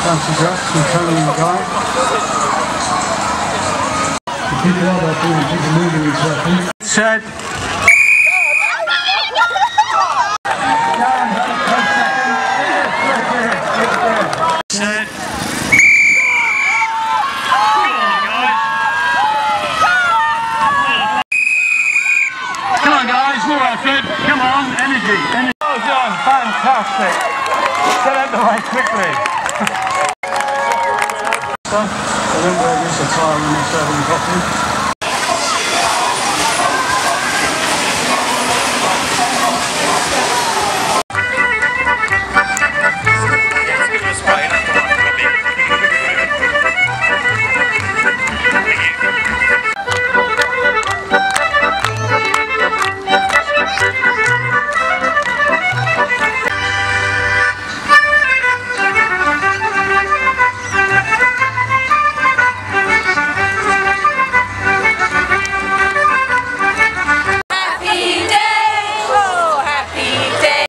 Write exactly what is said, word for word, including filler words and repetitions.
Fancy dress from Tony and Guy. The people out there doing people moving each other. Said. Said. Come on guys, more effort. Come on, energy. energy. Well done, fantastic. Get out the way quickly. I don't wear this attire when I'm serving coffee.